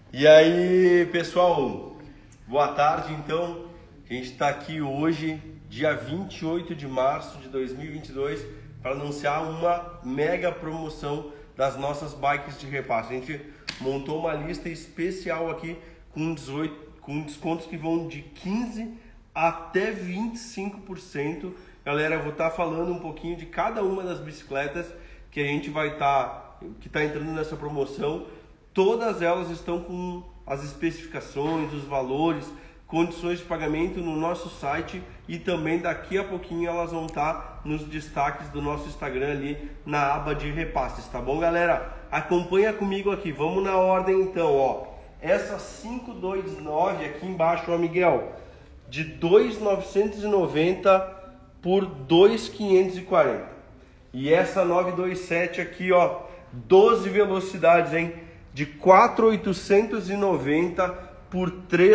E aí, pessoal, boa tarde. Então, a gente está aqui hoje, dia 28 de março de 2022, para anunciar uma mega promoção das nossas bikes de repasse. A gente montou uma lista especial aqui com descontos que vão de 15% até 25%. Galera, eu vou estar falando um pouquinho de cada uma das bicicletas que a gente vai que está entrando nessa promoção. Todas elas estão com as especificações, os valores, condições de pagamento no nosso site, e também daqui a pouquinho elas vão estar nos destaques do nosso Instagram ali na aba de repasses, tá bom, galera? Acompanha comigo aqui, vamos na ordem então, ó. Essa 529 aqui embaixo, ó, Miguel, de 2.990 por 2.540. E essa 927 aqui, ó, 12 velocidades, hein? De 4.890 por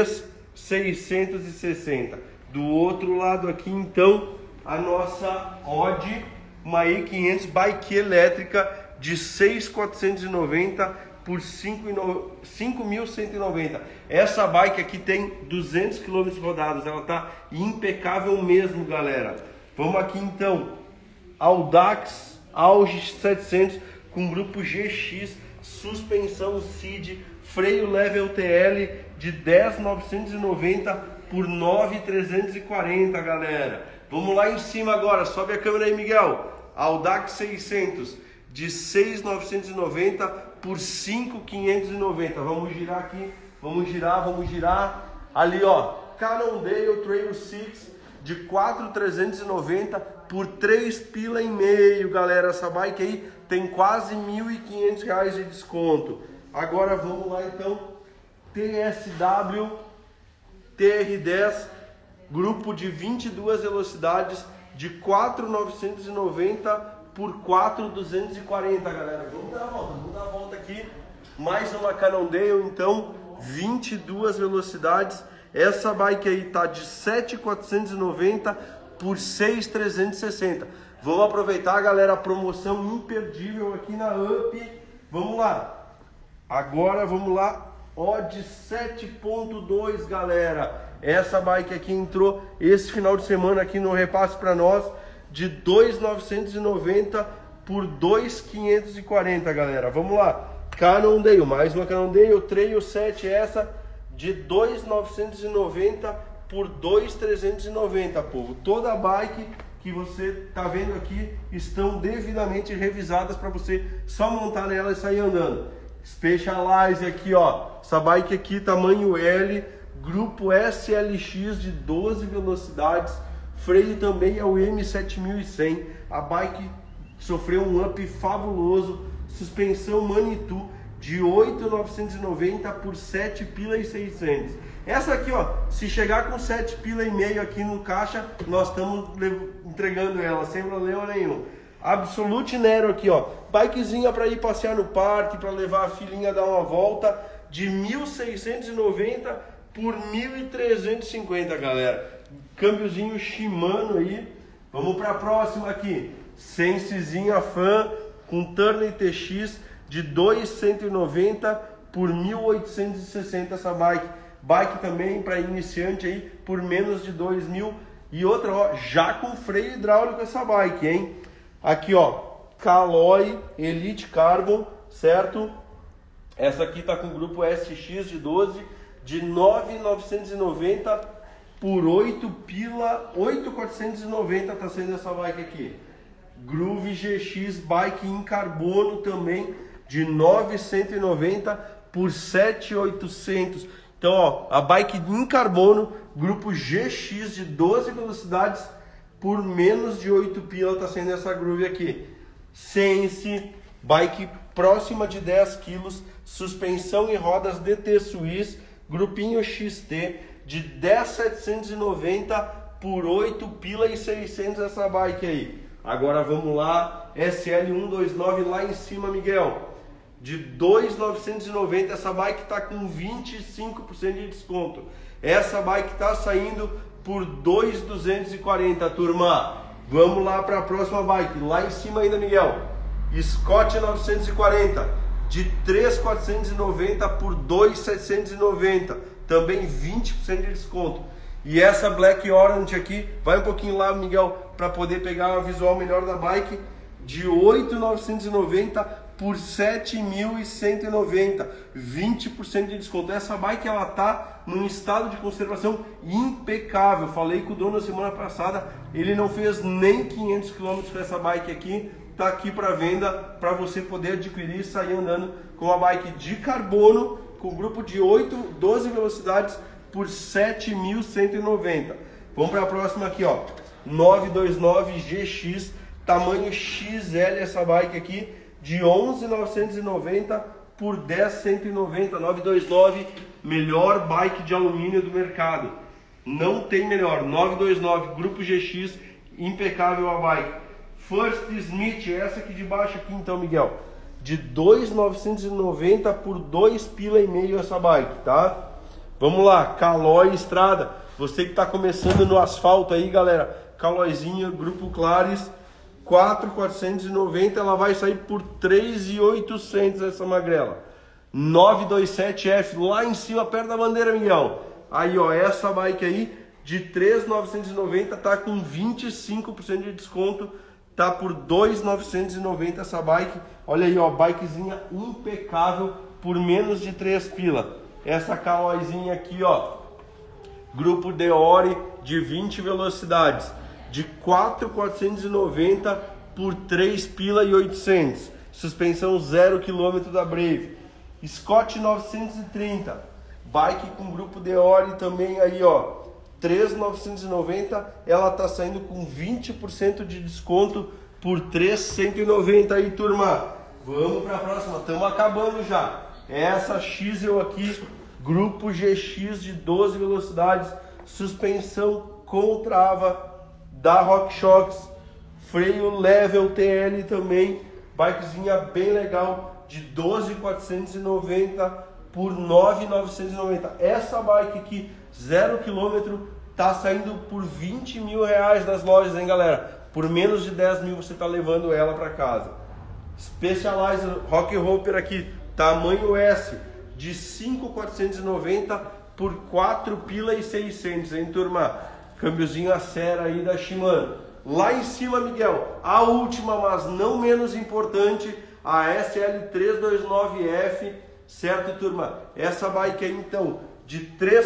3.660. Do outro lado aqui, então, a nossa Odd, uma E500 bike elétrica de 6.490 por 5.190. Essa bike aqui tem 200 km rodados, ela tá impecável mesmo, galera. Vamos aqui então, Audax Auge 700 com grupo GX, suspensão CID, freio Level TL de 10.990 por 9.340, galera. Vamos lá em cima agora, sobe a câmera aí, Miguel. Audax 600 de 6.990 por 5.590. Vamos girar aqui, vamos girar. Ali, ó, Cannondale Trail 6 de 4.390 por 3,5 pila, galera. Essa bike aí tem quase R$1.500 de desconto. Agora vamos lá então, TSW TR10, grupo de 22 velocidades de 4.990 por 4.240, galera. Vamos dar a volta aqui. Mais uma Cannondale, então, 22 velocidades. Essa bike aí tá de 7.490 por 6.360. Vamos aproveitar, galera, a promoção imperdível aqui na UP. Vamos lá. Agora vamos lá. Odd 7.2, galera. Essa bike aqui entrou esse final de semana aqui no repasse para nós de 2.990 por 2.540, galera. Vamos lá. Cannondale, mais uma Cannondale Trail 7, essa de 2.990 por 2.390, povo. Toda a bike que você tá vendo aqui estão devidamente revisadas para você só montar nela e sair andando. Specialized aqui, ó. Essa bike aqui tamanho L, grupo SLX de 12 velocidades. Freio também é o M7100. A bike sofreu um up fabuloso. Suspensão Manitou de 8.990 por 7 pila e 600. Essa aqui, ó, se chegar com 7 pila e meio aqui no caixa, nós estamos entregando ela sem problema nenhum. Absolute Nero aqui, ó, bikezinha para ir passear no parque, para levar a filhinha a dar uma volta, de 1.690 por 1.350, galera. Câmbiozinho Shimano aí. Vamos para a próxima aqui. Sensezinha Fan com Turner TX de 2.190 por 1.860, essa bike. Bike também para iniciante aí por menos de 2.000. E outra, ó, já com freio hidráulico essa bike, hein? Aqui, ó, Caloi Elite Carbon, certo? Essa aqui tá com o grupo SX de 12 de 9.990 por 8 pila, 8.490 tá sendo essa bike aqui. Groove GX bike em carbono também de 9.190 por 7.800. Então, ó, a bike em carbono, grupo GX de 12 velocidades por menos de 8 pila tá sendo essa Groove aqui. Sense, bike próxima de 10 quilos, suspensão e rodas DT Swiss, grupinho XT de 10.790 por 8 pila e 600 essa bike aí. Agora vamos lá, SL129 lá em cima, Miguel, de 2.990, essa bike tá com 25% de desconto. Essa bike tá saindo por 2.240, turma. Vamos lá para a próxima bike, lá em cima ainda, Miguel. Scott 940 de 3.490 por 2.790, também 20% de desconto. E essa Black Orange aqui, vai um pouquinho lá, Miguel, para poder pegar uma visual melhor da bike, de 8.990 por 7.190, 20% de desconto. Essa bike ela tá num estado de conservação impecável. Falei com o dono na semana passada, ele não fez nem 500 km com essa bike aqui. Tá aqui para venda, para você poder adquirir e sair andando com uma bike de carbono, com grupo de 12 velocidades por 7.190. Vamos para a próxima aqui, ó, 929 GX, tamanho XL, essa bike aqui, de 11.990 por 10.190, 929, melhor bike de alumínio do mercado. Não tem melhor, 929, grupo GX, impecável a bike. First Smith, essa aqui de baixo aqui então, Miguel, de 2.990 por 2,5 pila essa bike, tá? Vamos lá, Caloi Estrada, você que está começando no asfalto aí, galera, Calóizinha, grupo Clares, 4.490, ela vai sair por 3.800 essa magrela. 927F, lá em cima, perto da bandeira, Miguel. Aí, ó, essa bike aí, de 3.990, tá com 25% de desconto, tá por 2.990 essa bike. Olha aí, ó, bikezinha impecável, por menos de 3 pila. Essa Calóizinha aqui, ó, grupo Deore, de 20 velocidades, de 4.490 por 3 pila e 800. Suspensão 0 km da Brave. Scott 930, bike com grupo Deore também aí, ó, 3.990, ela tá saindo com 20% de desconto por 3.190 aí, turma. Vamos para a próxima, estamos acabando já. Essa Xel aqui, grupo GX de 12 velocidades, suspensão com trava da RockShox, freio level TL também, bikezinha bem legal, de 12.490 por 9.990. Essa bike aqui, 0 km, tá saindo por 20 mil reais das lojas, hein, galera? Por menos de 10 mil você tá levando ela para casa. Specialized Rock Hopper aqui, tamanho S, de 5.490 por 4 pila e 600, hein, turma? Câmbiozinho Acera aí da Shimano. Lá em cima, Miguel, a última, mas não menos importante, a SL329F, certo, turma? Essa bike aí, então, de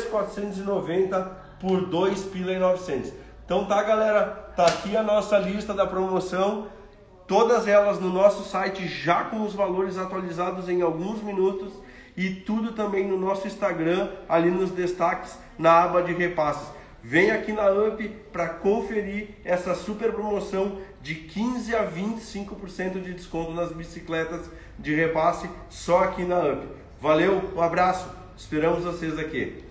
3.490 por 2 pila e 900. Então tá, galera, tá aqui a nossa lista da promoção, todas elas no nosso site já com os valores atualizados em alguns minutos e tudo também no nosso Instagram, ali nos destaques, na aba de repasses. Vem aqui na UP para conferir essa super promoção de 15 a 25% de desconto nas bicicletas de repasse só aqui na UP. Valeu, um abraço, esperamos vocês aqui.